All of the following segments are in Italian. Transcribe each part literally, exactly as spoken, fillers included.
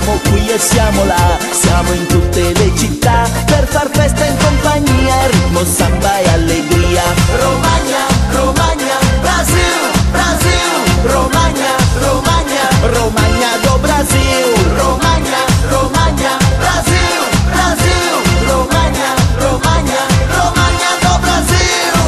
siamo qui e siamo là, siamo in tutte le città per far festa in compagnia, ritmo, samba e allegria. Romagna, Romagna, Brasil, Brasil, Romagna, Romagna, Romagna do Brasil. Romagna, Romagna, Brasil, Brasil, Romagna, Romagna, Romagna do Brasil.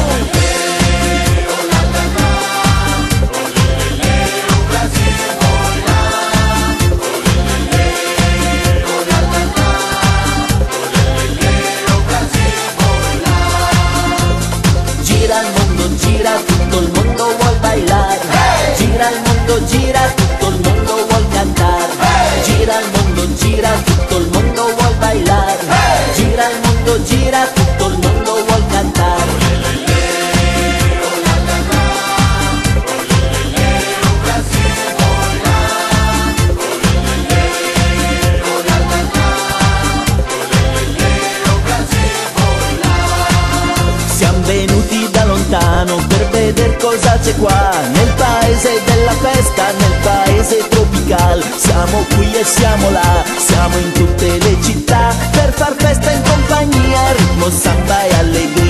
Gira il mondo, gira, tutto il mondo vuol bailar. Gira il mondo, gira, tutto il mondo vuol cantar. Gira il mondo, gira, tutto il mondo vuol bailar. Gira il mondo, gira, tutto il mondo vuol cantar. Siamo venuti da lontano per vedere cosa c'è qua, nel paese della festa, nel paese tropical. Siamo qui e siamo là, siamo in tutte le città per far festa in compagnia, ritmo, samba e allegria.